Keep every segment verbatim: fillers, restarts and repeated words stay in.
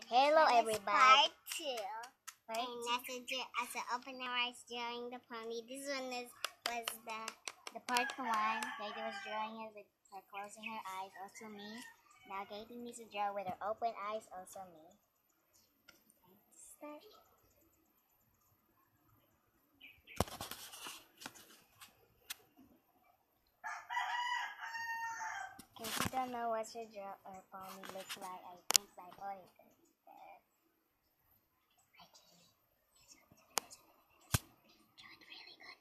Hello, That was everybody. Part two. Part And that's a, dr- as an open our eyes drawing the pony. This one is, was the The part one, Katie was drawing it with her closing her eyes, also me. Now Katie needs to draw with her open eyes, also me. Start. Katie don't know what her draw her pony looks like. I think my pony is better. Hi, Katie. Draw it really good.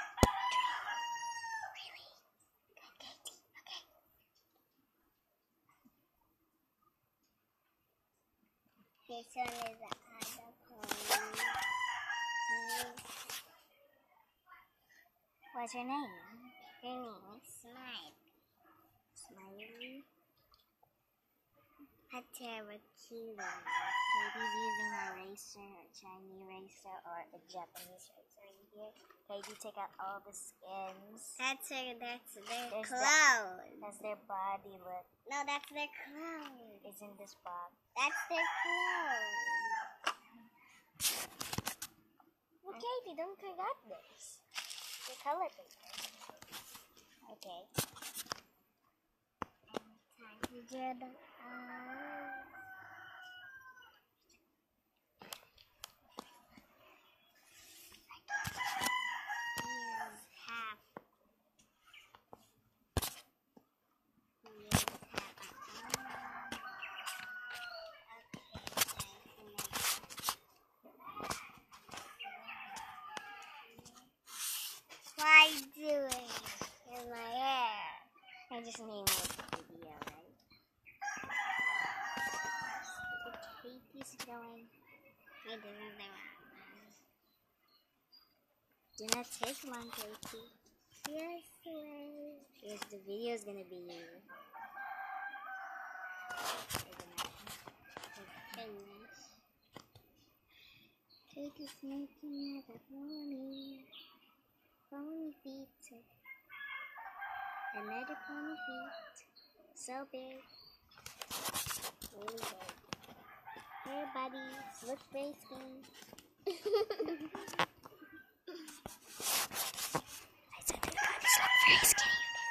Draw really good, Katie. Okay. this one is the other pony. What's her name? Her name is Smile. Smiley. Hatarakiru. Katie's using her eraser, a Chinese eraser, or a Japanese eraser right here. Katie take out all the skins. That's her. That's their There's clothes. That's their body look. No, that's their clothes. It's in this box. That's their clothes. Well, Katie, don't forget this. The color paper. Okay. Time to draw the eyes. Here's half. Here's half an eye. Okay, what are you doing in my hair? I just named this video, right? Katie's going. I didn't know. Do not take long, Katie. Yes, way. Here's the video is gonna be you. Finish. Katie's making another pony. Pony feet. Another pony feet. So big. Really big. Hair bodies look very skinny. I said their bodies look very skinny.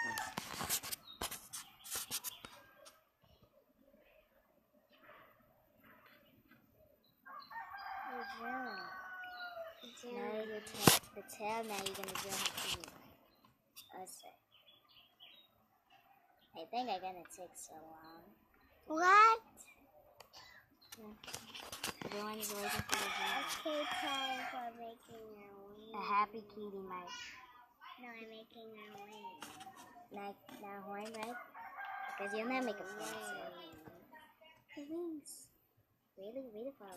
Now you take the tail, now you're gonna draw her feet. Also, I think I'm gonna take so long. What? Everyone's waiting for the drawing. Okay, time for making a wing. A happy cutie mark. No, I'm making a wing. Like the horn, right? Because you'll never make a friend, so. The wings. Really, really far.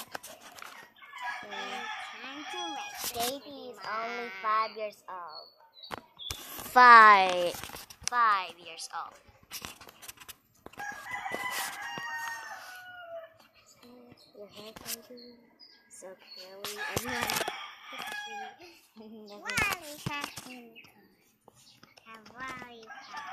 Time to make Katie is only five years old. Five. Five years old. Your hair can be so curly. Everyone. Lollipop. Have lollipop.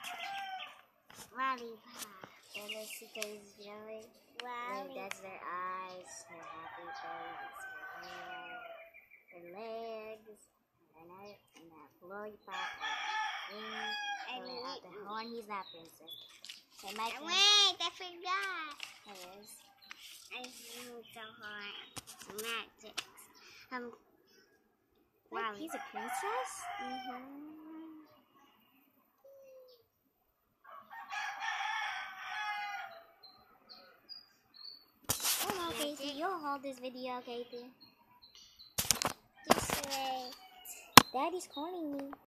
Lollipop. And let's see Katie's drawing. Like, Lollipop. that's their eyes, her happy face, her hair, her legs, and that, and that lollipop, wings, And and out the you- horn. He's not princess. Okay, my turn. Wait, I forgot. It is. I need so hard. Magic. Um. What? Wow. He's a princess? Mm-hmm. Oh no, Katie, you'll hold this video, Katie. Just wait. Daddy's calling me.